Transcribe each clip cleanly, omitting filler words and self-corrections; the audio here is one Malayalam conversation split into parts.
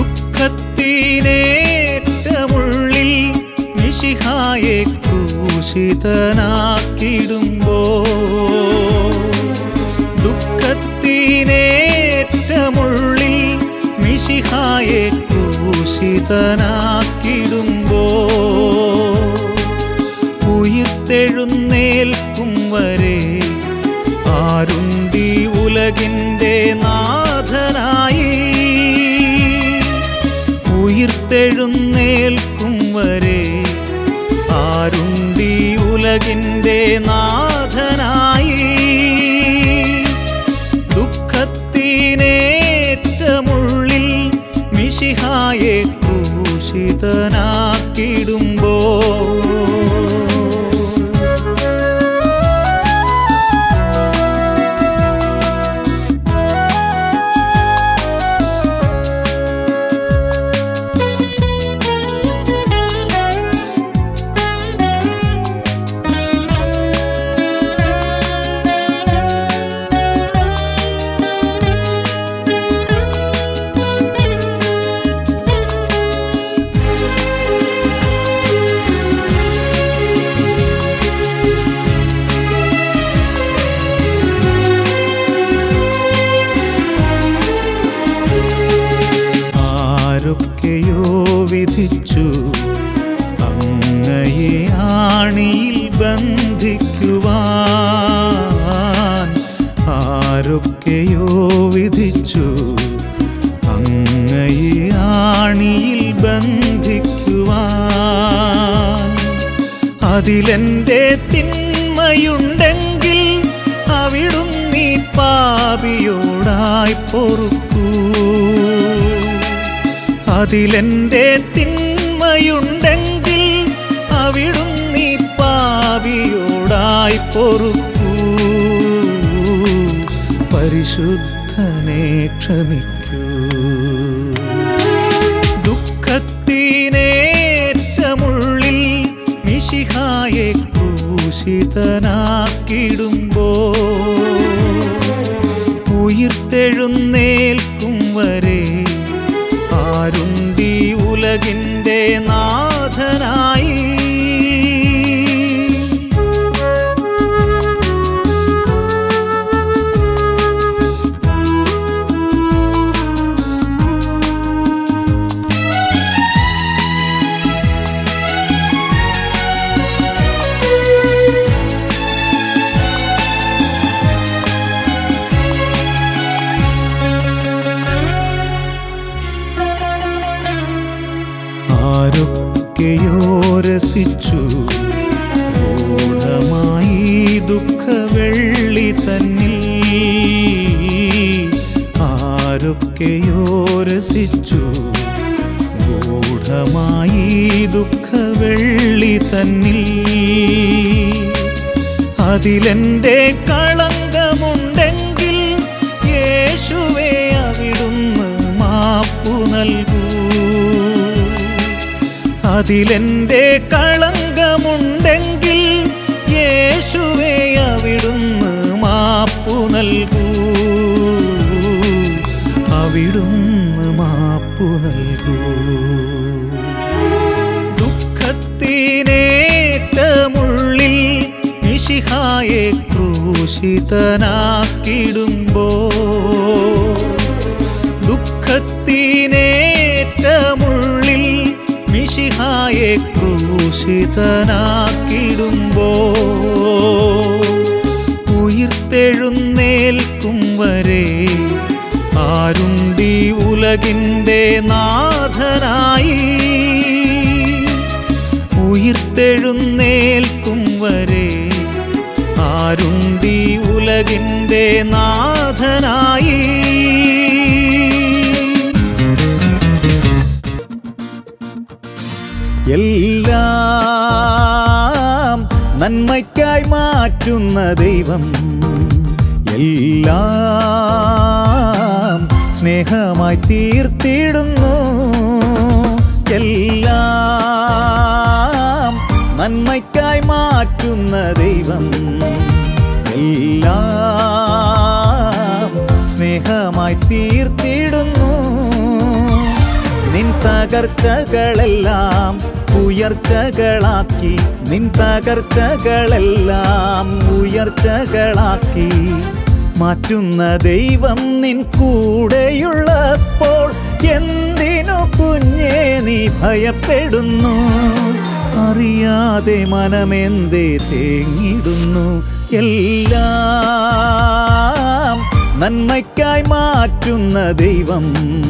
ദുഃഖത്തിനേറ്റമുള്ളിൽ മിശിഹായെ ക്രൂശിതനാക്കിടുമ്പോൾ, ദുഃഖത്തിനേറ്റമുള്ളിൽ മിശിഹായെ ക്രൂശിതനാക്കിടുമ്പോൾ, ഉയിർത്തെഴുന്നേൽക്കും വരെ ആരുണ്ടീ ഉലകിൻ്റെ നാഥനായി, ഉയിർത്തെഴുന്നേൽക്കും വരെ ആരുണ്ടീ ഉലകിൻ്റെ നാഥനായി. ദുഃഖത്തിനേറ്റമുള്ളിൽ മിശിഹായെ ക്രൂശിതനാക്കിടുമ്പോൾ, വിധിച്ചു അങ്ങയെ ആണിയിൽ ബന്ധിക്കുവാൻ, ആരൊക്കെയോ വിധിച്ചു അങ്ങയെ ആണിയിൽ ബന്ധിക്കുവാൻ. അതിലെൻ്റെ തിന്മയുണ്ടെങ്കിൽ അവിടുന്നീ പാപിയോടായി പൊറുക്കൂ, അതിലെൻ്റെ തിന്മയുണ്ടെങ്കിൽ അവിടുന്നീ പാപിയോടായി പൊറുക്കൂ. പരിശുദ്ധനെ ക്ഷമിക്കൂ. ദുഃഖത്തിനേറ്റമുള്ളിൽ മിശിഹായെ ക്രൂശിതനാക്കിടുമ്പോൾ, ഉയിർത്തെഴുന്നേൽക്കും വരെ ആരുണ്ടീ ഉലകിൻ്റെ നാഥനായി. ആരൊക്കെയോ രസിച്ചു ഗൂഢമായി ദുഃഖവെള്ളി തന്നിൽ, ആരൊക്കെയോ രസിച്ചു ഗൂഢമായി ദുഃഖവെള്ളി തന്നിൽ. അതിലെൻ്റെ കളങ്കമുണ്ടെങ്കിൽ യേശുവേ അവിടുന്ന് മാപ്പു നൽകൂ, അതിലെൻ്റെ കളങ്കമുണ്ടെങ്കിൽ യേശുവേ അവിടുന്ന് മാപ്പു നൽകൂ, അവിടുന്ന് മാപ്പു നൽകൂ. ദുഃഖത്തിനേറ്റമുള്ളിൽ മിശിഹായെ ക്രൂശിതനാക്കിടുമ്പോൾ, ദുഃഖത്തിനേറ്റമുള്ളിൽ മിശിഹായെ ക്രൂശിതനാക്കിടുമ്പോൾ, ഉയിർത്തെഴുന്നേൽക്കും വരെ ആരുണ്ടീ ഉലകിൻ്റെ നാഥനായി, ഉയിർത്തെഴുന്നേൽക്കും വരെ ആരുണ്ടീ ഉലകിൻ്റെ നാഥനായി. എല്ലാം നന്മയ്ക്കായി മാറ്റുന്ന ദൈവം, എല്ലാം സ്നേഹമായി തീർത്തിടുന്നു, എല്ലാം നന്മയ്ക്കായി മാറ്റുന്ന ദൈവം, എല്ലാം സ്നേഹമായി തീർത്തിടുന്നു. തകർച്ചകളെല്ലാം ഉയർച്ചകളാക്കി നിൻ തകർച്ചകളെല്ലാം ഉയർച്ചകളാക്കി മാറ്റുന്ന ദൈവം നിൻ കൂടെയുള്ളപ്പോൾ എന്തിനു കുഞ്ഞേ നീ ഭയപ്പെടുന്നു? അറിയാതെ മനമെന്തേ തേങ്ങിടുന്നു? എല്ലാം നന്മയ്ക്കായി മാറ്റുന്ന ദൈവം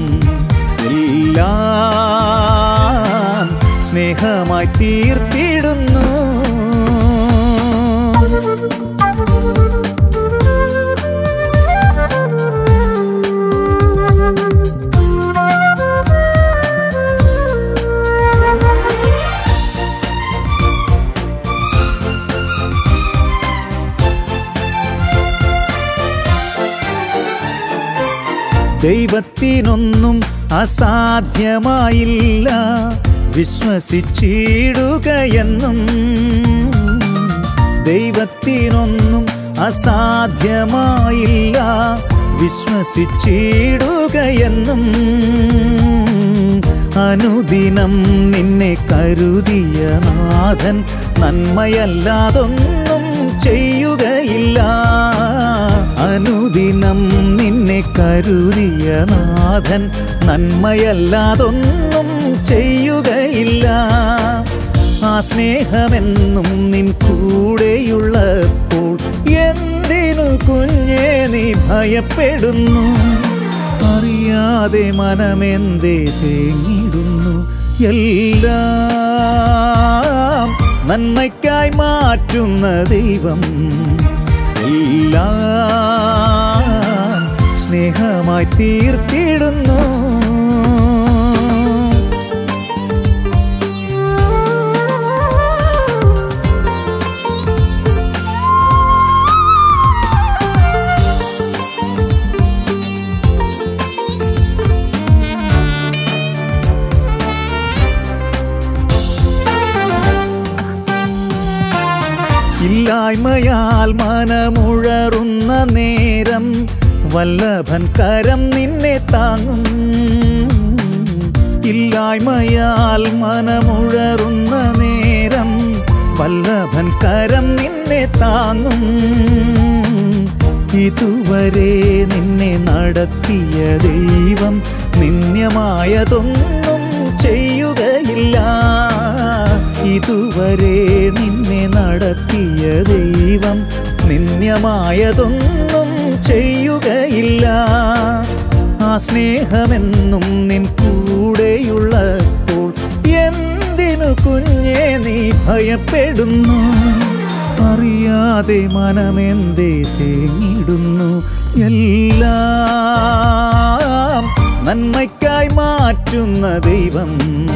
എല്ലാം സ്നേഹമായി തീർത്തിടുന്നു. ദൈവത്തിനൊന്നും അസാധ്യമായില്ല വിശ്വസിച്ചിടുകയെന്നും. ദൈവത്തിനൊന്നും അസാധ്യമായില്ല വിശ്വസിച്ചിടുകയെന്നും. അനുദിനം നിന്നെ കരുതിയ നാഥൻ നന്മയല്ലാതൊന്നും ചെയ്യുകയില്ല. അനുദിനം നിന്നെ കരുതിയ നാഥൻ നന്മയല്ലാതൊന്നും ചെയ്യുകയില്ല. ആ സ്നേഹമെന്നും നിൻ കൂടെയുള്ളപ്പോൾ എന്തിനു കുഞ്ഞേ നീ ഭയപ്പെടുന്നു? അറിയാതെ മനമെന്തേ തേങ്ങിടുന്നു? എല്ലാം നന്മയ്ക്കായി മാറ്റുന്ന ദൈവം എല്ലാം സ്നേഹമായി തീർത്തിടുന്നു. ഇല്ലായ്മയാൽ മനമുഴറുന്ന നേരം വല്ലഭൻ കരം നിന്നെ താങ്ങും. ഇല്ലായ്മയാൽ മനമുഴറുന്ന നേരം വല്ലഭൻ കരം നിന്നെ താങ്ങും. ഇതുവരെ നിന്നെ നടത്തിയ ദൈവം നിന്ദ്യമായതൊന്നും ചെയ്യുകയില്ല. ഇതുവരെ നിന്നെ നടത്തിയ ദൈവം നിന്ദ്യമായതൊന്നും ചെയ്യുകയില്ല. ആ സ്നേഹമെന്നും നിൻ കൂടെയുള്ളപ്പോൾ എന്തിനു കുഞ്ഞേ നീ ഭയപ്പെടുന്നു? അറിയാതെ മനമെന്തേ തേങ്ങിടുന്നു? എല്ലാം നന്മയ്ക്കായി മാറ്റുന്ന ദൈവം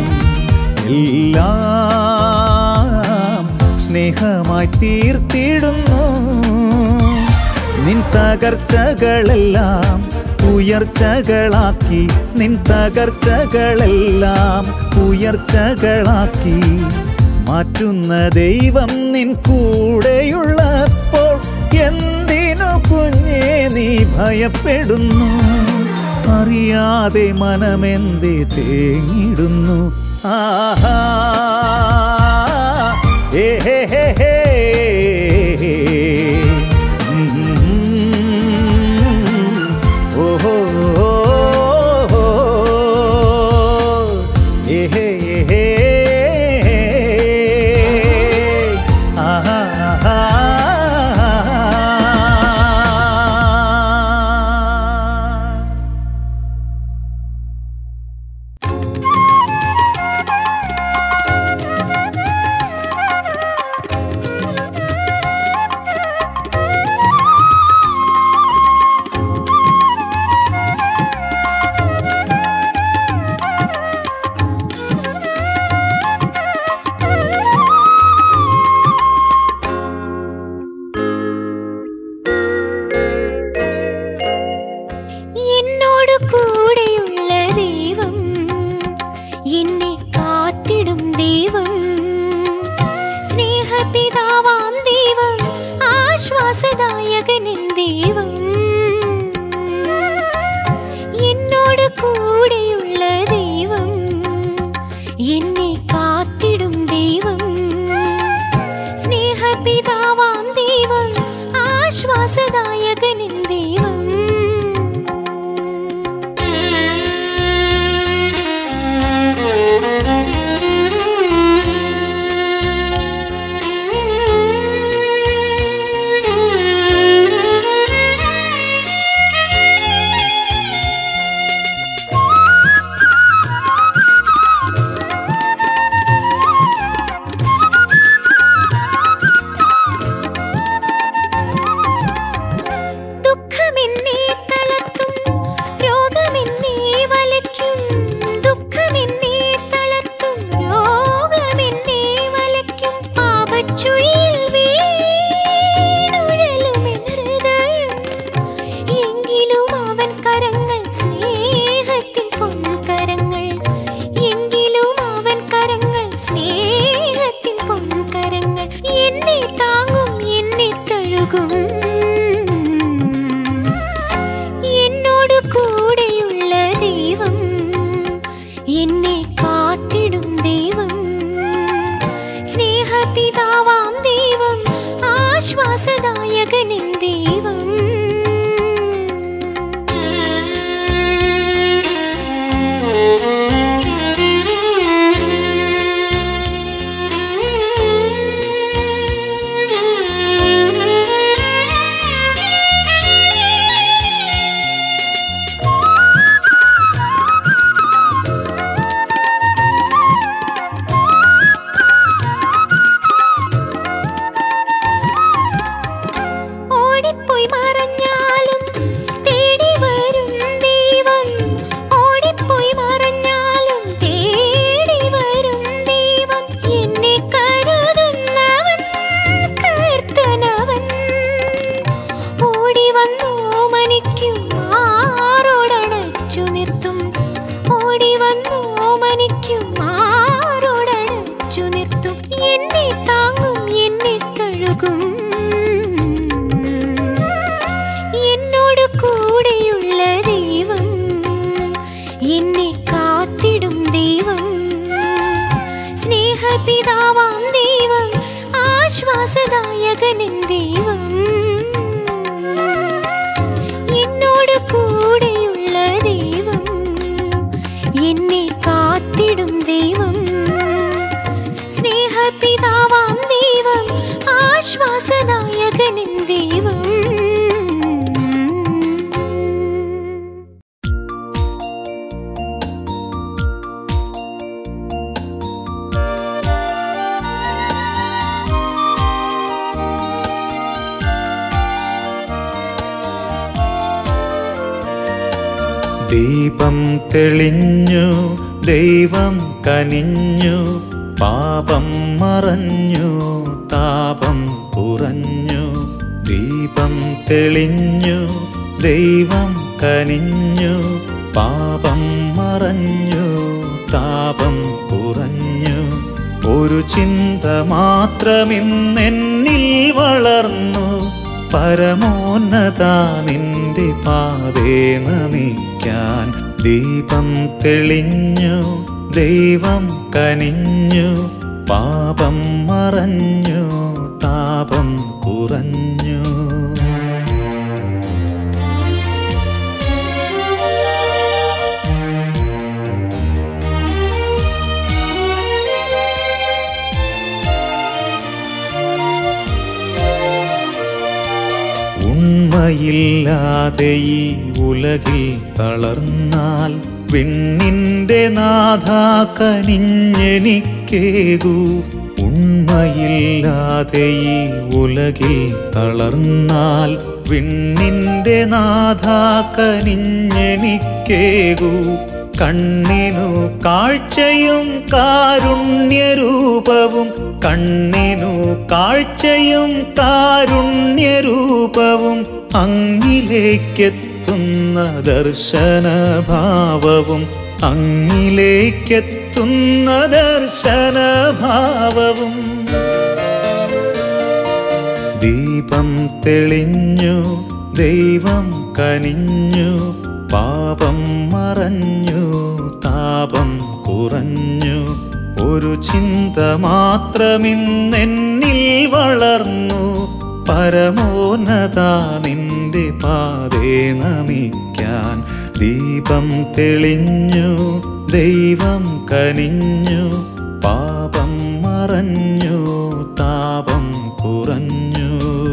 എല്ലാം സ്നേഹമായി തീർത്തിടുന്നു. നിൻ തകർച്ചകളെല്ലാം ഉയർച്ചകളാക്കി നിൻ തകർച്ചകളെല്ലാം ഉയർച്ചകളാക്കി മാറ്റുന്ന ദൈവം നിൻ കൂടെയുള്ളപ്പോൾ എന്തിനു കുഞ്ഞേ നീ ഭയപ്പെടുന്നു? അറിയാതെ മനമെന്തേ തേങ്ങിടുന്നു? ആഹാ ഹേ ഹേ ഹേ ഹേ ഓഹോ ഹേ ഹേ ഹേ ആഹാ കാത്തിടും ദൈവം, സ്നേഹപിതാവാം ദൈവം, ആശ്വാസദായകൻ ദൈവം, എന്നോട് കൂടെയുള്ള ദൈവം, എന്നെ കാത്തിടും ദൈവം, സ്നേഹപിതാവാം ദൈവം, ആശ്വാസദായകൻ ദൈവം. ദീപം തെളിഞ്ഞു, ദൈവം കനിഞ്ഞു, പാപം മറഞ്ഞു, താപം കുറഞ്ഞു. ദീപം തെളിഞ്ഞു, ദൈവം കനിഞ്ഞു, പാപം മറഞ്ഞു, താപം കുറഞ്ഞു. ഒരു ചിന്ത മാത്രമിന്നെന്നിൽ വളർന്നു, പരമോന്നത നിന്റെ പാതേ നമിക്കാൻ. ദീപം തെളിഞ്ഞു, ദൈവം കനിഞ്ഞു, പാപം മറഞ്ഞു, താപം കുറഞ്ഞു. ഉണ്മയില്ലാതെ ഈ ഉലകിൽ തളർന്നാൽ വിണ്ണിന്റെ നാഥ കനിഞ്ഞെനിക്കേകൂ. ഉണ്മയില്ലാതെ ഈ ഉലകിൽ തളർന്നാൽ വിണ്ണിന്റെ നാഥ കനിഞ്ഞെനിക്കേകൂ. കണ്ണിനു കാഴ്ചയും കാരുണ്യരൂപവും, കണ്ണിനു കാഴ്ചയും കാരുണ്യരൂപവും, അങ്ങിലേക്കെത്തുന്ന ദർശനഭാവവും, അങ്ങിലേക്കെത്തുന്ന ദർശനഭാവവും. ദീപം തെളിഞ്ഞു, ദൈവം കനിഞ്ഞു, പാപം മറഞ്ഞു, താപം കുറഞ്ഞു. ഒരു ചിന്ത മാത്രമിന്നെന്നിൽ വളർന്നു, പരമോന്നത നിന്റെ പാതേ നമിക്കാൻ. ദീപം തെളിഞ്ഞു, ദൈവം കനിഞ്ഞു, പാപം മറഞ്ഞു, താപം കുറഞ്ഞു.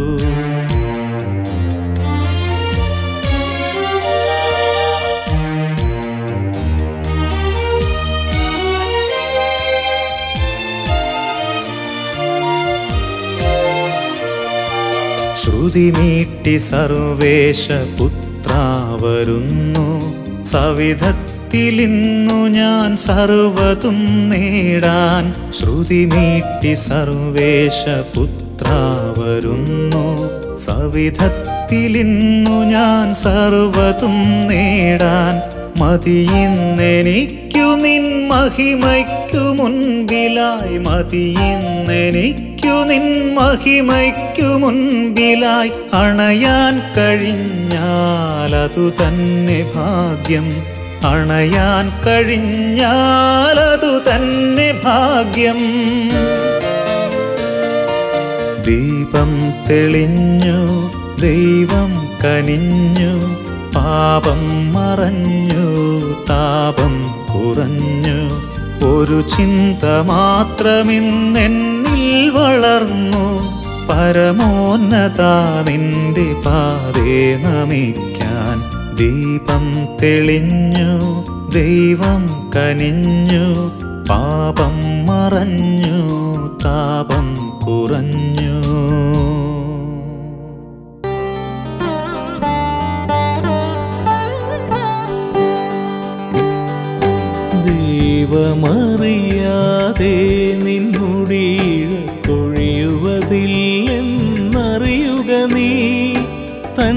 ശ്രുതിമീട്ടി സർവേശപുത്ര വരുന്നു, സവിധത്തിലിന്നു ഞാൻ സർവ്വതും നേടാൻ. ശ്രുതിമീട്ടി സർവേശപുത്ര വരുന്നു, സവിധത്തിലിന്നു ഞാൻ സർവ്വതും നേടാൻ. മതിയിന്നെനിക്കു നിൻ മഹിമയ്ക്കു മുൻപിലായി, മതിയിന്നെനിക്കു നിൻ മഹിമയ്ക്കു മുൻപിലായി. അണയാൻ കഴിഞ്ഞാലതു തന്നെ ഭാഗ്യം, അണയാൻ കഴിഞ്ഞാലതു തന്നെ ഭാഗ്യം. ദീപം തെളിഞ്ഞു, ദൈവം കനിഞ്ഞു, പാപം മറഞ്ഞു, താപം കുറഞ്ഞു. ഒരു ചിന്ത മാത്രമിന്നെന്നിൽ വളർന്നു, പരമോന്നത നിന്റെ പാതേ നമിക്കാൻ. ദീപം തെളിഞ്ഞു, ദൈവം കനിഞ്ഞു, പാപം മറഞ്ഞു, താപം കുറഞ്ഞു. ദൈവമറിയാതെ നിന്നുടീഴ കൊഴിയുവതില്ലെന്നറിയുക നീ, തൻ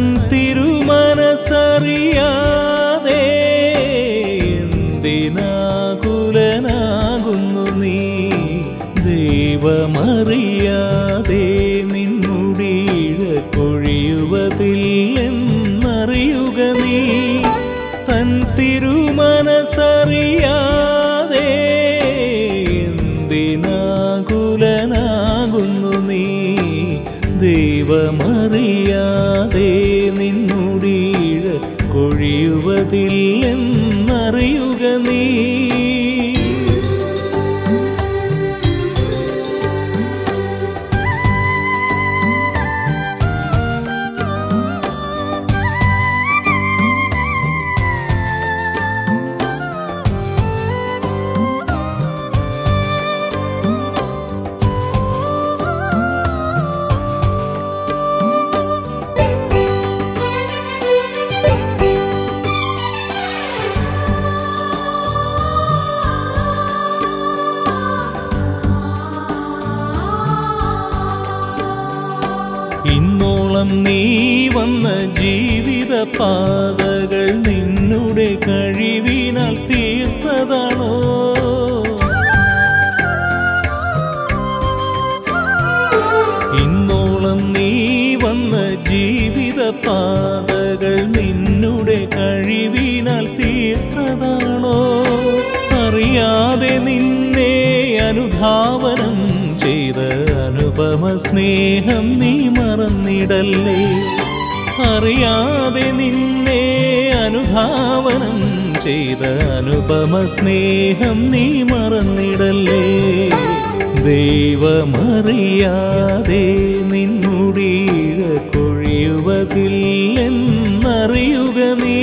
തിരുമനസറിയാതെ എന്തിനാകുലനാകുന്നു നീ. ദൈവമറിയാതെ നിന്നുടീഴ കൊഴിയുവതില്ലെന്നറിയുക നീ, തൻ തിരുമനസറിയാതെ ഇന്നോളം നീ വന്ന ജീവിത പാതകൾ നിന്നുടെ കഴിവിനാൽ തീർത്തതാണോ? ഇന്നോളം നീ വന്ന ജീവിത പാതകൾ നിന്നുടെ കഴിവിനാൽ തീർത്തതാണോ? അറിയാതെ നിന്നെ അനുധാവനം ചെയ്ത അനുപമ സ്നേഹം നീ മറന്നിടല്ലേ. അറിയാതെ നിന്നെ അനുധാവനം ചെയ്ത അനുപമ സ്നേഹം നീ മറന്നിടല്ലേ. ദൈവമറിയാതെ നിന്നുടീഴ കൊഴിയുവതില്ലെന്നറിയുക നീ.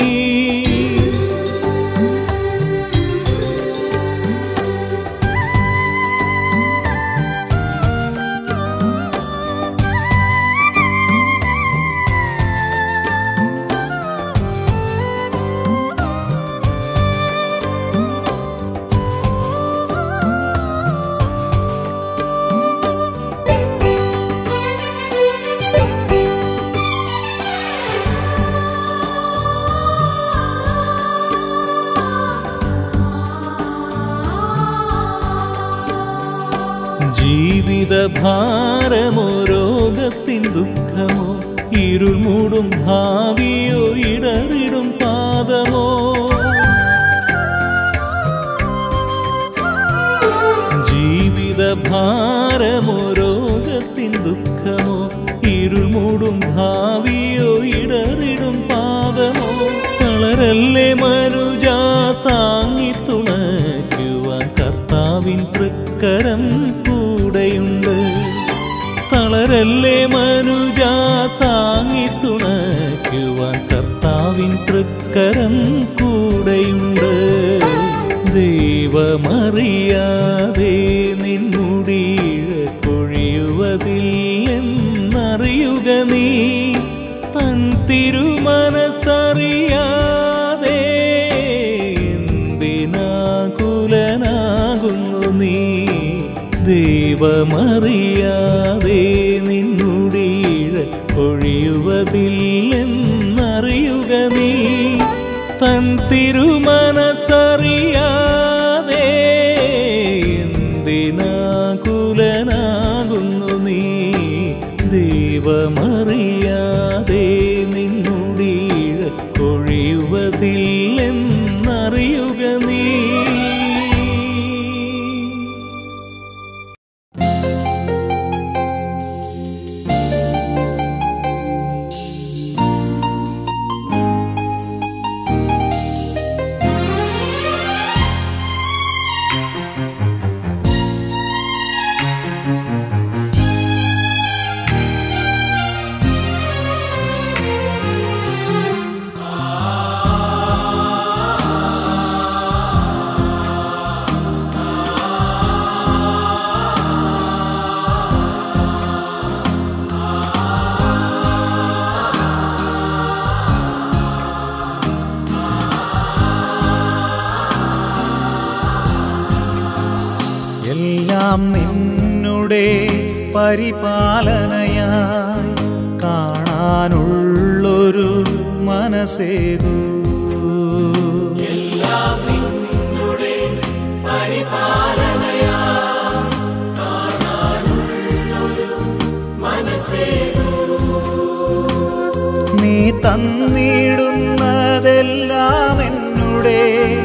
ജീവിതഭാരമോ രോഗത്തിൻ ദുഃഖമോ ഇരുൾ മൂടും ഭാവിയോ ഇടറിടും പാദമോ? ജീവിതഭാരമോ രോഗത്തിൻ ദുഃഖമോ ഇരുൾ മൂടും ഭാവിയോ ഇടറിടും പാദമോ? തളരല്ലേ മനുജാ, താങ്ങി തുണയ്ക്കുവാൻ കർത്താവിൻ തൃക്കരം കൂടെയുണ്ട്. തളരല്ലേ മനുജാ, താങ്ങി തുണയ്ക്കുവാൻ കർത്താവിൻ തൃക്കരം കൂടെയുണ്ട്. ദൈവമറിയാതെ നിന്നുടീഴ കൊഴിയുവതില്ലെന്നറിയുക നീ. തൻ തിരുമനസ്സറിയാതെ എന്തിനാകുലനാകുന്നു നീ. ദൈവമറിയാതെ നിന്നുടീഴ കൊഴിയുവതില്ലെന്നറിയുക നീ. തൻ തിരുമനസ്സറിയാതെ എന്തിനാകുലനാകുന്നു നീ. ദൈവമറിയാതെ നിന്നുടീഴ കൊഴിയുവതില്ലെന്നറിയുക നീ. എല്ലാം നിന്നുടെ പരിപാലനയായി കാണാനുള്ളൊരു മനസ്സേകൂ. എല്ലാം നിന്നുടെ പരിപാലനയായി കാണാനുള്ളൊരു മനസ്സേകൂ. നീ തന്നിടുന്നതെല്ലാം എന്നുടെ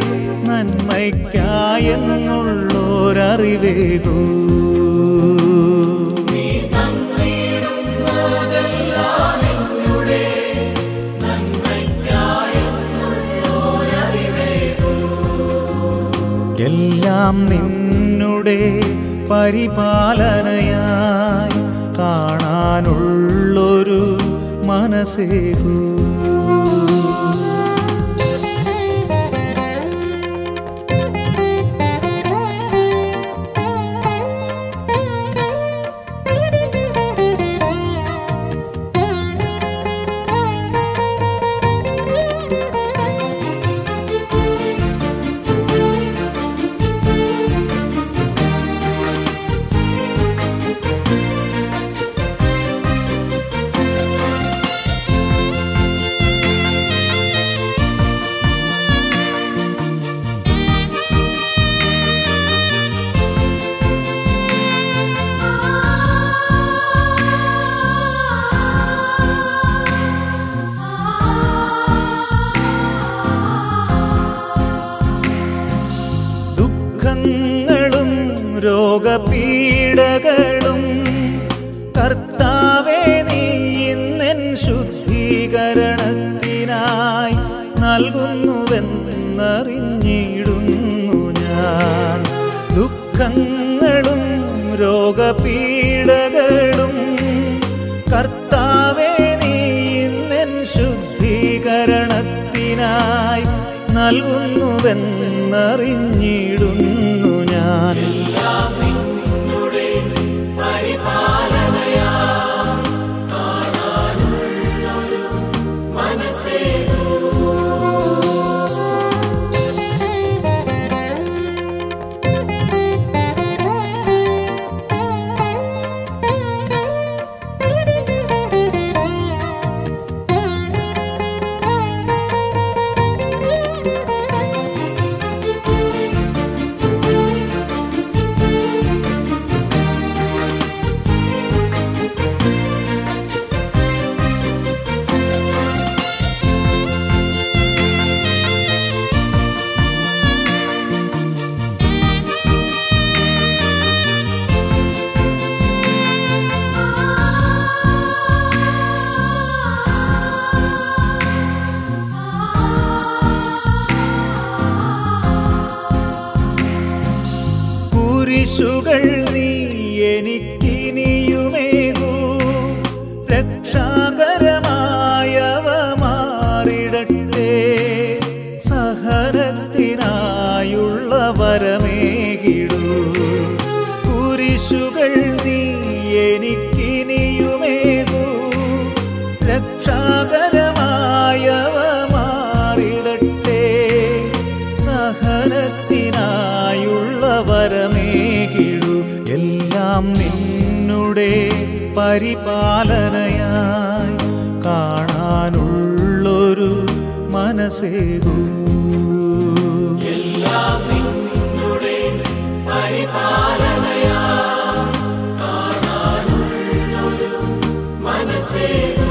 നന്മയ്ക്കായെന്നുള്ളൊരറിവേകൂ. എല്ലാം നിന്നുടെ പരിപാലനയായി കാണാനുള്ളൊരു മനസ്സേകൂ. ദുഃഖങ്ങളും രോഗപീഡകളും കർത്താവേ നീ ഇന്നെൻ ശുദ്ധീകരണത്തിനായി നൽകുന്നുവെന്നറിഞ്ഞിടുന്നു ഞാൻ. ദുഃഖങ്ങളും രോഗപീഡകളും കർത്താവേ നീ ഇന്നെൻ ശുദ്ധീകരണത്തിനായി നൽകുന്നുവെന്നറിഞ്ഞിടുന്നു ഞാൻ. കുരിശുകൾ നീ എനിക്കിനിയുമേകൂ, രക്ഷാകരമായവ മാറിടട്ടെ. സഹനത്തിനായുള്ള വരമേകിടൂ. കുരിശുകൾ നീ എനിക്കിനിയുമേകൂ, രക്ഷാകരമായവ മാറിടട്ടെ. സഹനത്തിനായുള്ള വരമേകിടൂ. എല്ലാം നിന്നുടെ പരിപാലനയായി കാണാനുള്ളൊരു മനസ്സേകൂ. എല്ലാം നിന്നുടെ പരിപാലനയായി കാണാനുള്ളൊരു മനസ്സേകൂ.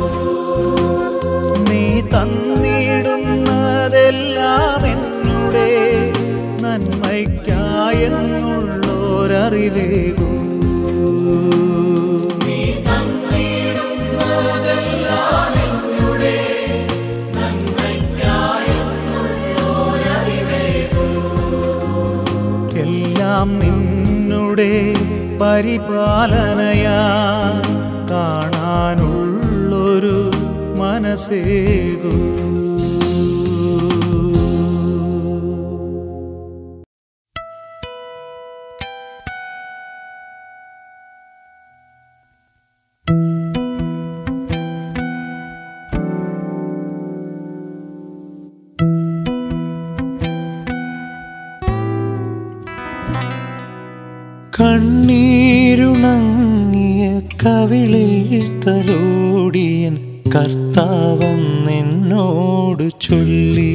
നീ തന്നിടുന്നതെല്ലാം എന്നുടെ നന്മയ്ക്കായെന്നുള്ളൊരറിവേകൂ. നീ തന്നിടുന്നതെല്ലാം എന്നുടെ നന്മയ്ക്കായെന്നുള്ളൊരറിവേകൂ. എല്ലാം നിന്നുടെ പരിപാലനയാ കാണാനുള്ളൊരു മനസ്സേകൂ. കണ്ണീരുണങ്ങിയ കവിളിൽ തലോടിയൻ കർത്താവെന്നോട് ചൊല്ലി.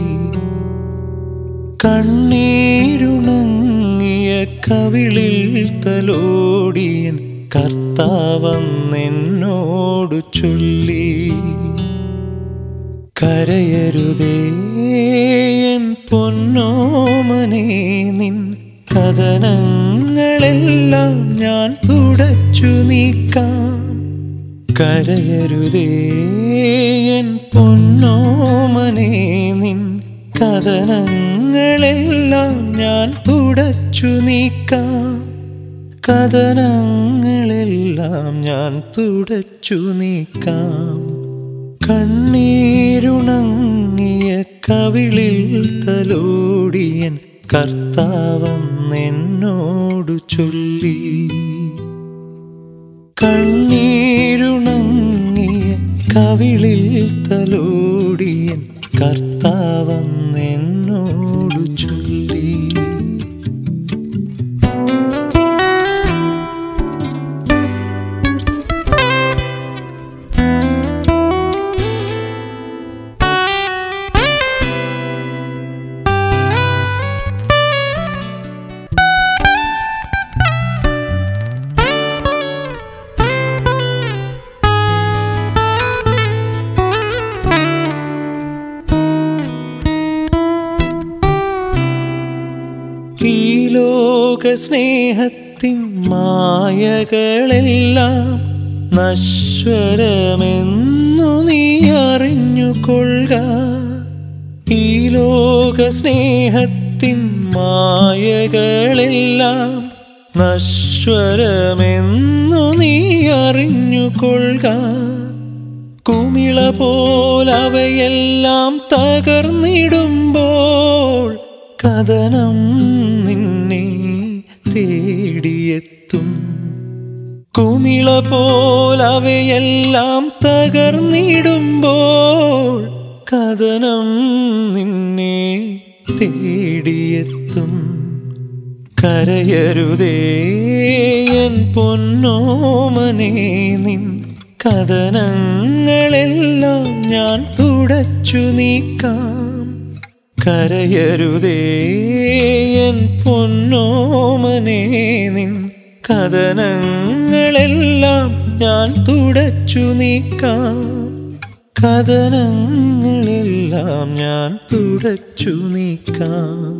കണ്ണീരുണങ്ങിയ കവിളിൽ തലോടിയൻ കർത്താവെന്നോട് ചൊല്ലി. കരയരുതേ എൻ പൊന്നോമനേ, നിൻ കഥനങ്ങളെല്ലാം ഞാൻ തുടച്ചു നീക്കാം. കരയരുതേ എൻ പൊന്നോമനേ, നിൻ കഥനങ്ങളെല്ലാം ഞാൻ തുടച്ചു നീക്കാം. കഥനങ്ങളെല്ലാം ഞാൻ തുടച്ചു നീക്കാം. കണ്ണീരുണങ്ങിയ കവിളിൽ തലോടിയൻ കർത്താവെന്നോട് ചൊല്ലി. കണ്ണീരുണങ്ങിയ കവിളിൽ തലോടിയൻ കർത്താവെന്നോട് ചൊല്ലി. ലോക സ്നേഹത്തിൻ മായകളെല്ലാം നശ്വരമെന്നു നീ അറിഞ്ഞുകൊള്ളുക. ഈ ലോക സ്നേഹത്തിൻ മായകളെല്ലാം നശ്വരമെന്നു നീ അറിഞ്ഞുകൊള്ളുക. കുമിള പോലവയെല്ലാം തകർന്നിടുമ്പോൾ കഥനം നിന്നെ തേടിയെത്തും. കുമിള പോലവയെല്ലാം തകർന്നിടുമ്പോൾ കഥനം നിന്നെ തേടിയെത്തും. കരയരുതേ എൻ പൊന്നോമനേ, നിൻ കഥനങ്ങളെല്ലാം ഞാൻ തുടച്ചു നീക്കാം. കരയരുതേ എൻ പൊന്നോമനേ, നിൻ കഥനങ്ങളെല്ലാം ഞാൻ തുടച്ചു നീക്കാം. കഥനങ്ങളെല്ലാം ഞാൻ തുടച്ചു നീക്കാം.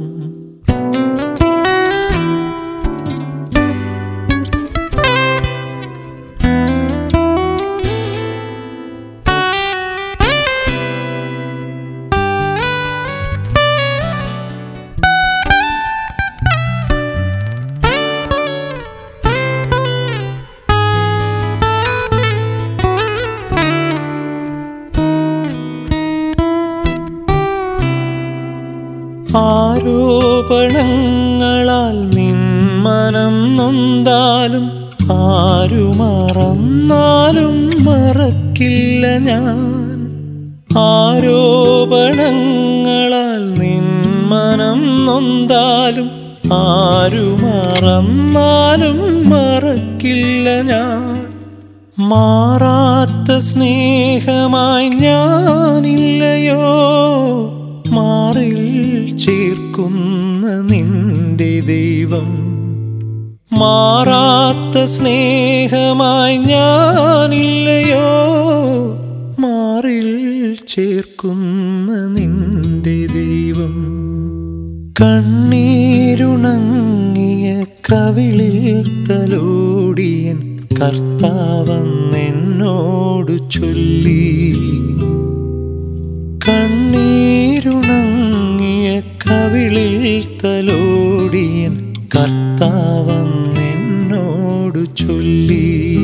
ആരോപണങ്ങളാൽ നിൻ മനം നൊന്താലും ആരു മറന്നാലും മറക്കില്ല ഞാൻ. ആരോപണങ്ങളാൽ നിൻ മനം നൊന്താലും ആരു മറന്നാലും മറക്കില്ല ഞാൻ. മാറാത്ത സ്നേഹമായി ഞാനില്ലയോ, മാറിൽ ചേർക്കുന്ന നിന്റെ ദൈവം. മാറാത്ത സ്നേഹമായി ഞാനില്ലയോ, മാറിൽ ചേർക്കുന്ന നിന്റെ ദൈവം. കണ്ണീരുണങ്ങിയ കവിളിൽ തലോടിയൻ കർത്താവെന്നോടു ചൊല്ലി. കണ്ണീരുണങ്ങിയ കവിളിൽ തലോടിയൻ കർത്താവെന്നോടു ചൊല്ലി.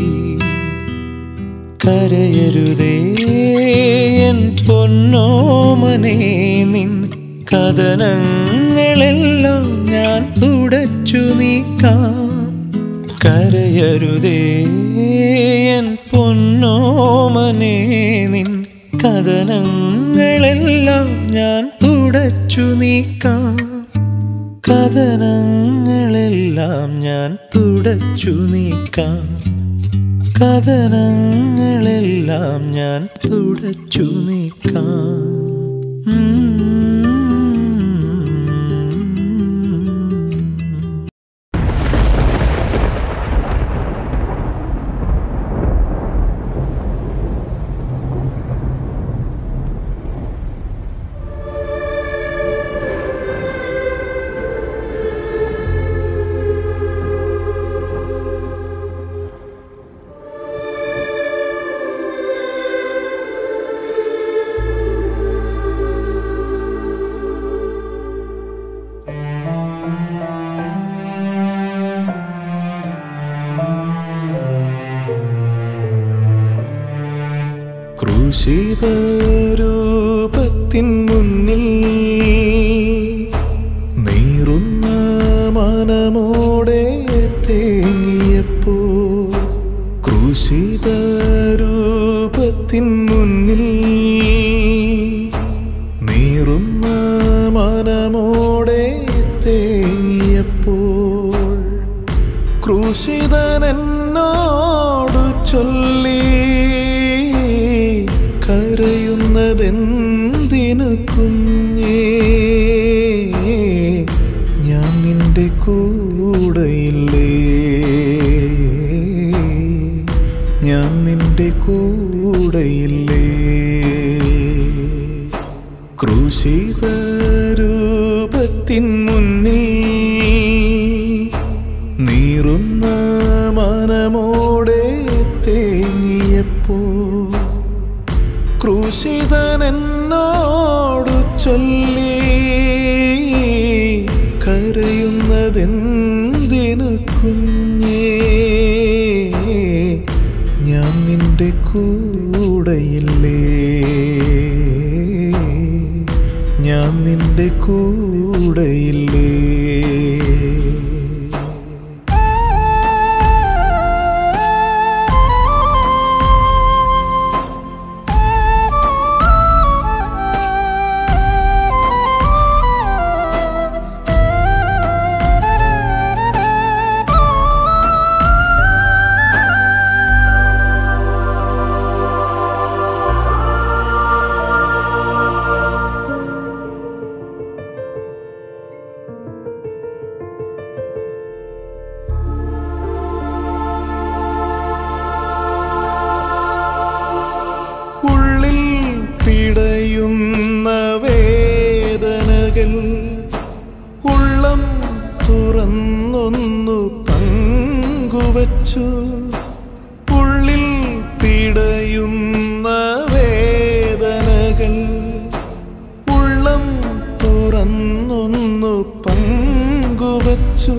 കരയരുതേ എൻ പൊന്നോമനേ, നിൻ കഥനങ്ങളെല്ലാം ഞാൻ തുടച്ചു നീക്കാം. കരയരുതേ എൻ പൊന്നോമനേ, നിൻ കഥനങ്ങളെല്ലാം ഞാൻ തുടച്ചു നീക്കാം. കഥനങ്ങളെല്ലാം ഞാൻ തുടച്ചു നീക്കാം. കഥനങ്ങളെല്ലാം ഞാൻ തുടച്ചു നീക്കാം. ക്രൂശിതരൂപത്തിൻ മുന്നിൽ നീറുന്ന മനമോടെ തേങ്ങിയപ്പോ, ക്രൂശിതരൂപത്തിൻ മുന്നിൽ നീറുന്ന മനമോടെ തേങ്ങിയപ്പോൾ ക്രൂശിതനെന്നോടു ചൊല്ലി, കരയുന്നതെന്തിനു കുഞ്ഞേ, ഞാൻ നിന്റെ കൂടെയില്ലേ, ഞാൻ നിന്റെ കൂടെയില്ലേ. ക്രൂശിതരൂപത്തിൻ മുന്നിൽ കരയുന്നതെന്തിനു കുഞ്ഞേ? ഞാൻ നിന്റെ കൂടെയില്ലേ? ഞാൻ നിന്റെ കൂടെയില്ലേ? പിടയുന്ന വേദനകൾ ഉള്ളം തുറന്നൊന്നു പങ്കുവച്ചു. ഉള്ളിൽ പിടയുന്ന വേദനകൾ ഉള്ളം തുറന്നൊന്നു പങ്കുവച്ചു.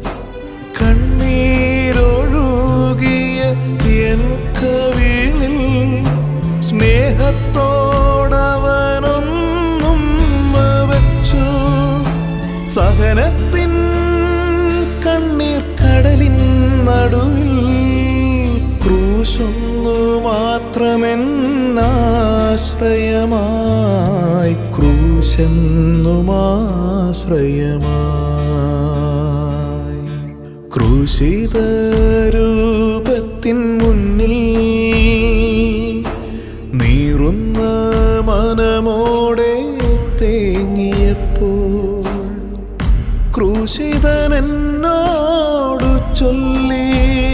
കണ്ണീരൊഴുകിയ എൻ കവിളിൽ സ്നേഹത്തോടവനൊന്നും വച്ചു. സഹനത്തിൻ കണ്ണീർ കടലിൻ നടുവിൽ ക്രൂശൊന്നു മാത്രമെന്നാശ്രയമായി. ക്രൂശെന്നുമാശ്രയമായി. ക്രൂശിതരൂപത്തിൻ മുന്നിൽ നീറുന്ന മനമോടെ തേങ്ങിയപ്പോൾ ക്രൂശിതനെന്നോടു ചൊല്ലി,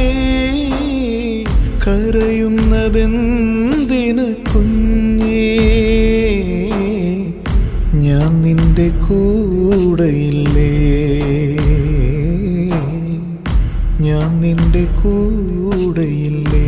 കരയുന്നതെന്തിനു കുഞ്ഞേ? ഞാൻ നിന്റെ കൂടെയില്ലേ? ഞാൻ നിന്റെ കൂടെയില്ലേ?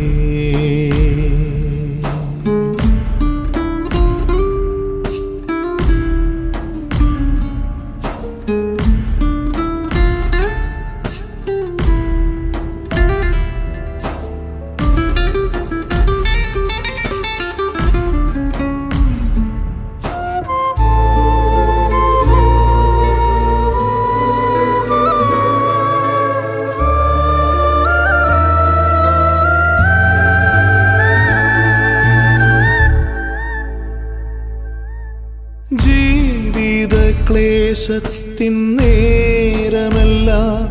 ജീവിത ക്ലേശത്തിൻ നേരമെല്ലാം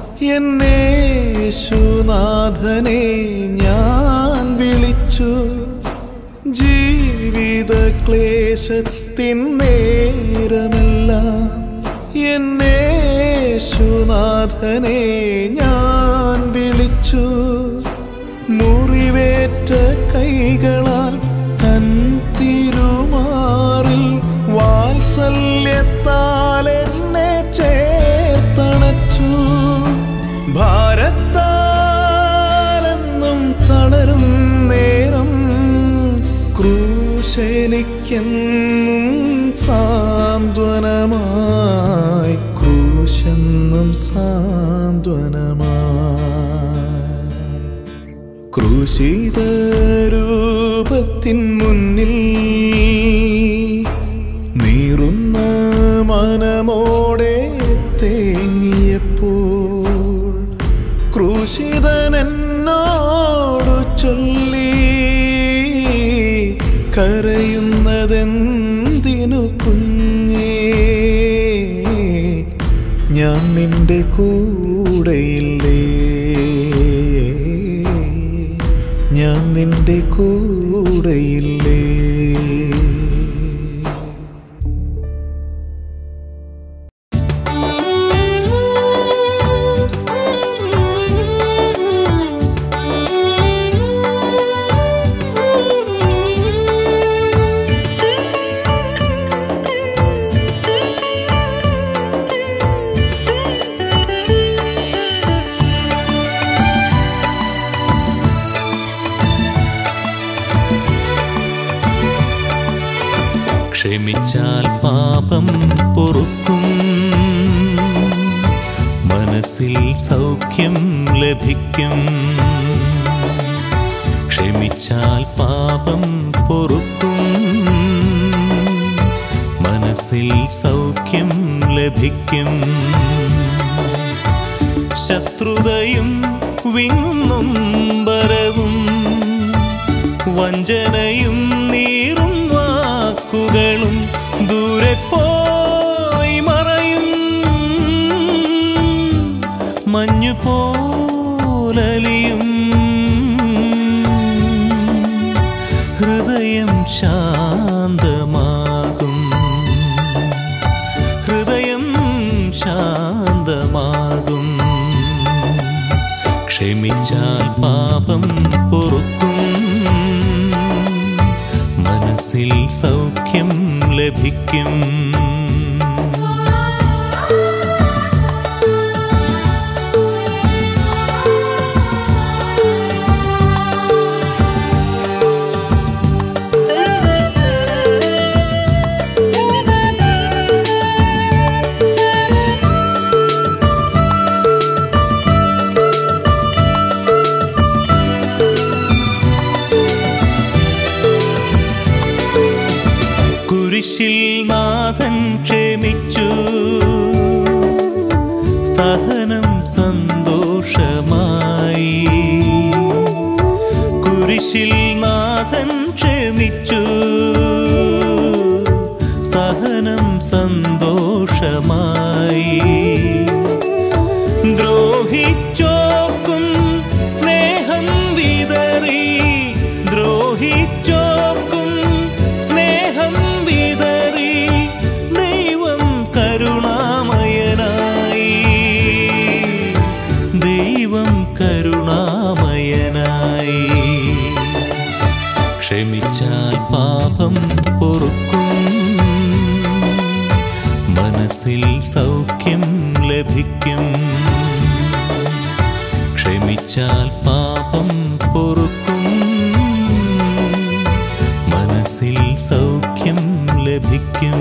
എന്നേശുനാഥനെ ഞാൻ വിളിച്ചു. ജീവിത ക്ലേശത്തിൻ നേരമെല്ലാം എന്നേശുനാഥനെ ഞാൻ വിളിച്ചു. മുറിവേറ്റ കൈകളാൽ തൻ തിരുമാറിൽ വാത്സല്യത്താൽ എന്നെ ചേർത്തണച്ചു. ഭാരത്താലെന്നും തളരും നേരം ക്രൂശെനിക്കെന്നും സാന്ത്വനമായി. ക്രൂശെന്നും സാന്ത്വനമായി. ക്രൂശിതരൂപത്തിൻ മുന്നിൽ നീറുന്ന മനമോടെ തേങ്ങിയപ്പോൾ ക്രൂശിതനെന്നോടു ചൊല്ലി, കരയുന്നതെന്തിനു കുഞ്ഞേ? ഞാൻ നിന്റെ കൂടെയില്ലേ? ഞാൻ നിന്റെ കൂടെയില്ലേ? ക്ഷമിച്ചാൽ പാപം പൊറുക്കും, മനസ്സിൽ സൗഖ്യം ലഭിക്കും. ക്ഷമിച്ചാൽ പാപം പൊറുക്കും. മനസ്സിൽ സൗഖ്യം ലഭിക്കും. ശത്രുതയും വിങ്ങും നൊമ്പരവും വഞ്ചനയും നീറും വാക്കുകളും ദൂരെ പോയി മറയും. മഞ്ഞു പോലലിയും. ഹൃദയം ശാന്തമാകും. ഹൃദയം ശാന്തമാകും. ക്ഷമിച്ചാൽ പാപം പൊറുക്കും. മനസ്സിൽ സൗഖ്യം ലഭിക്കും. കുരിശിൽ നാഥൻ ക്ഷമിച്ചു. സഹനം സന്തോഷമായി. കുരിശിൽ നാഥൻ ക്ഷമിച്ചു. സഹനം സന്തോഷമായി. ദ്രോഹിച്ചോർക്കും സ്നേഹം വിതറി. ദ്രോഹിച്ചോർക്കും സ്നേഹം വിതറി. ദൈവം കരുണാമയനായി. ദൈവം കരുണാമയനായി. ക്ഷമിച്ചാൽ പാപം പൊറുക്കും. മനസ്സിൽ സൗഖ്യം ലഭിക്കും. ക്ഷമിച്ചാൽ പാപം പൊറുക്കും. മനസ്സിൽ സൗഖ്യം ലഭിക്കും.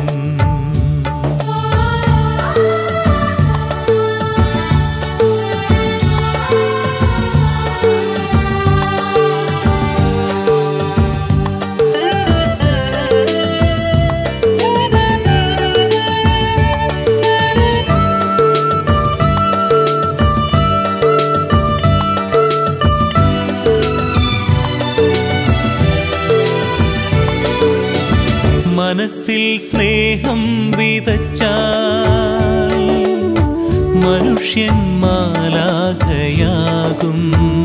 മനസ്സിൽ സ്നേഹം വിതച്ചാൽ മനുഷ്യൻ മാലാഖയാകും.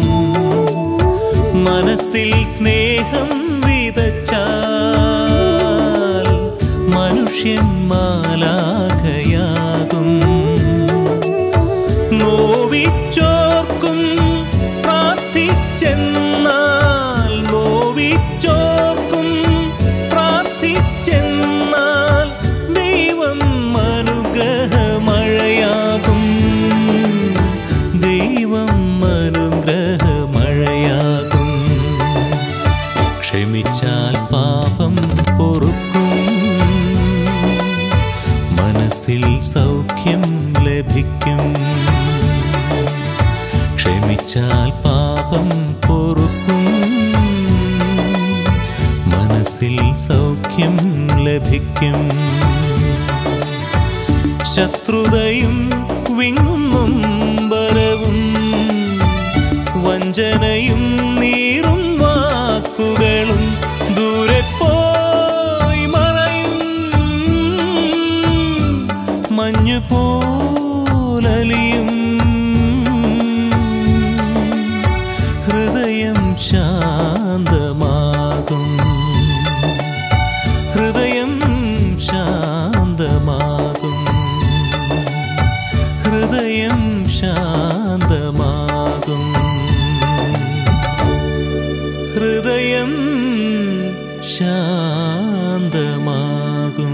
മനസ്സിൽ സ്നേഹം വിതച്ചാൽ മനുഷ്യൻ മാലാഖയാകും. നോവിച്ചോർക്കും പ്രാർത്ഥിച്ചെന്നാൽ. നോവിച്ചോർക്കും പ്രാർത്ഥിച്ചെന്നാൽ ദൈവം അനുഗ്രഹമഴയാകും. ദൈവം അനുഗ്രഹമഴയാകും. ക്ഷമിച്ചാൽ പാപം പൊറുക്കും. മനസ്സിൽ സൗഖ്യം ലഭിക്കും. ക്ഷമിച്ചാൽ പാപം പൊറുക്കും. മനസ്സിൽ സൗഖ്യം ലഭിക്കും. ശത്രുതയും വിങ്ങും നൊമ്പരവും വഞ്ചനയും നീറും വാക്കുകളും ദൂരെ പോയി മറയും. മഞ്ഞു പോലലിയും. ഹൃദയം ശാന്തമാകും. ഹൃദയം ശാന്തമാകും. ഹൃദയം ശാന്തമാകും. ഹൃദയം ശാന്തമാകും.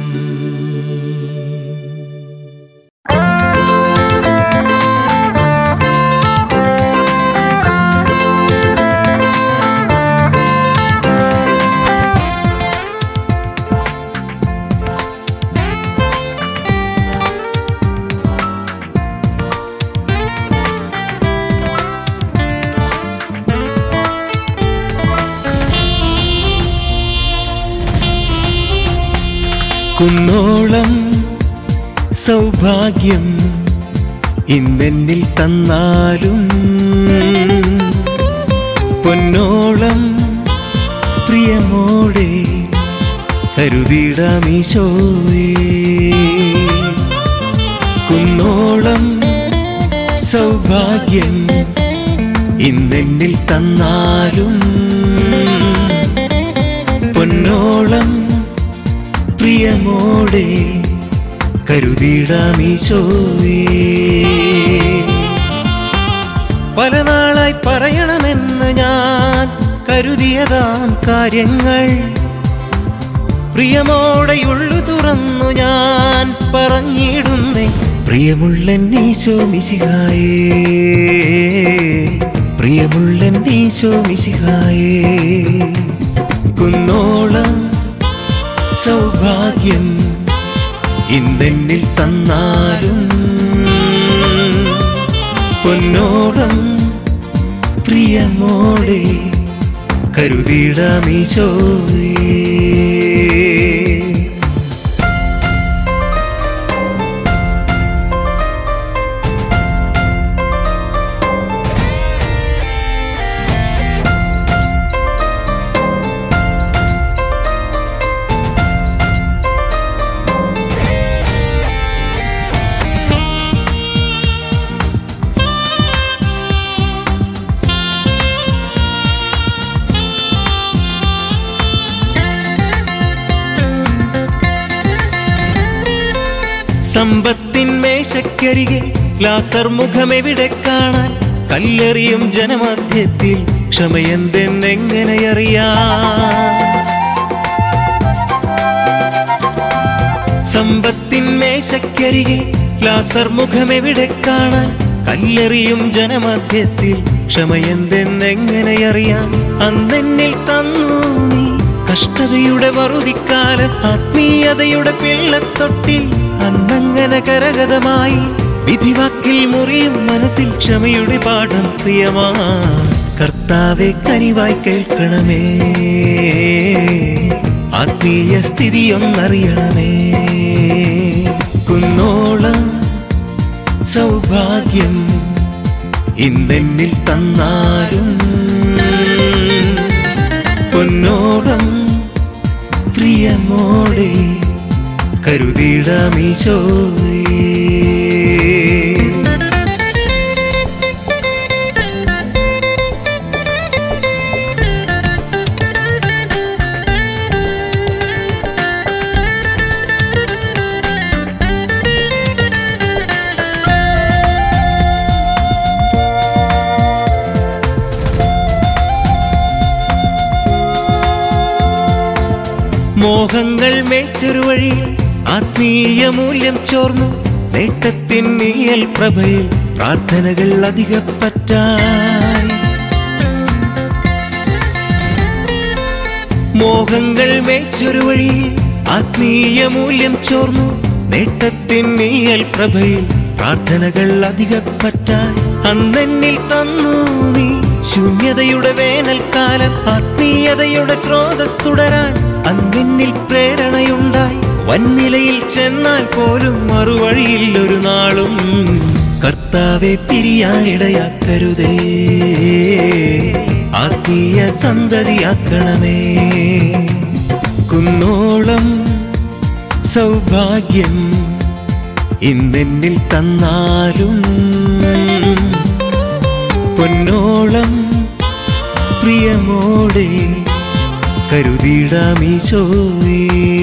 കുന്നോളം സൗഭാഗ്യം ഇന്നെന്നിൽ തന്നാലും പൊന്നോളം പ്രിയമോടെ കരുതിടാം ഈശോയേ. കുന്നോളം സൗഭാഗ്യം ഇന്നെന്നിൽ തന്നാലും പൊന്നോളം പ്രിയമോടെ കരുതിടാം ഈശോയേ. പല നാളായി പറയണമെന്ന് ഞാൻ കരുതിയതാം കാര്യങ്ങൾ പ്രിയമോടെയുള്ളു തുറന്നു ഞാൻ പറഞ്ഞിടുന്നേ. പ്രിയമുള്ളൻ ഈശോ മിശിഹായേ, പ്രിയമുള്ളൻ ഈശോ മിശിഹായേ. കുന്നോളം സൗഭാഗ്യം ഇന്നെന്നിൽ തന്നാലും പൊന്നോളം പ്രിയമോടെ കരുതിടാം ഈശോയേ. സമ്പത്തിൻ മേശക്കരികെ ലാസർ മുഖമെവിടെ കാണാൻ കല്ലെറിയും ജനമധ്യത്തിൽ ക്ഷമയെന്തെന്നെങ്ങനെയറിയാം. സമ്പത്തിൻ മേശക്കരികെ ലാസർ മുഖമെവിടെ കാണാൻ കല്ലെറിയും ജനമധ്യത്തിൽ ക്ഷമയെന്തെന്നെങ്ങനെയറിയാം. അന്നെന്നിൽ തന്നു നീ കഷ്ടതയുടെ വറുതിക്കാലം ആത്മീയതയുടെ പിള്ളത്തൊട്ടിൽ അന്നങ്ങനെ കരഗതമായി വിധിവാക്കിൽ മുറിയും മനസ്സിൽ ക്ഷമയുടെ പാഠം പ്രിയമാ. കർത്താവെ കനിവായി കേൾക്കണമേ, ആത്മീയ സ്ഥിതിയൊന്നറിയണമേ. കുന്നോളം സൗഭാഗ്യം ഇന്നെന്നിൽ തന്നാലും പൊന്നോളം പ്രിയമോടെ കരുതിടാം ഈശോയേ. മോഹങ്ങൾ മേച്ചൊരു വഴി ആത്മീയ മൂല്യം ചോർന്നു നേട്ടത്തിൻ നീയൽ പ്രഭയിൽ പ്രാർത്ഥനകൾ അധികപ്പറ്റായി. മോഹങ്ങൾ മേച്ചൊരു വഴി ആത്മീയ മൂല്യം ചോർന്നു നേട്ടത്തിൻ നീയൽ പ്രഭയിൽ പ്രാർത്ഥനകൾ അധികപ്പറ്റായി. അന്നെന്നിൽ തന്നു നീ ശൂന്യതയുടെ വേനൽക്കാലം ആത്മീയതയുടെ സ്രോതസ് തുടരാൻ അന്നെന്നിൽ പ്രേരണയുണ്ടായി. വൻനിലയിൽ ചെന്നാൽ പോലും മറുവഴിയിൽ ഒരു നാളും കർത്താവെ പിരിയാനിടയാക്കരുതേ, ആത്മീയ സന്തതിയാക്കണമേ. കുന്നോളം സൗഭാഗ്യം ഇന്നെന്നിൽ തന്നാലും പൊന്നോളം പ്രിയമോടെ കരുതിടാം ഈശോയേ.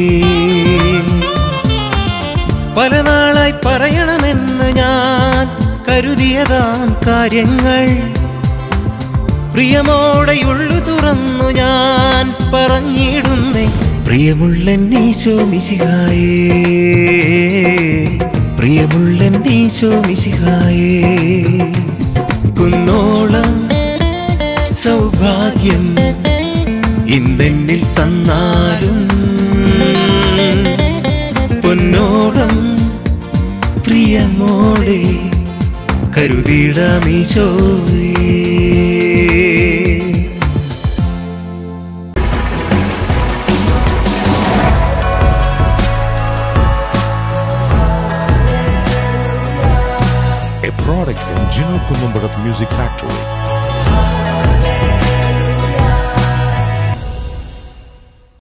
പല നാളായി പറയണമെന്ന് ഞാൻ കരുതിയതാം കാര്യങ്ങൾ പ്രിയമോടെയുള്ളു തുറന്നു ഞാൻ പറഞ്ഞിടുന്നേ. പ്രിയമുള്ളൻ ഈശോ മിശിഹായേ, പ്രിയമുള്ളൻ ഈശോ മിശിഹായേ. കുന്നോളം സൗഭാഗ്യം ഇന്നെന്നിൽ തന്നാലും പൊന്നോളം പ്രിയമോടെ കരുതിടാം ഈശോയേ. product from Gino Kumumbarat Music Factory.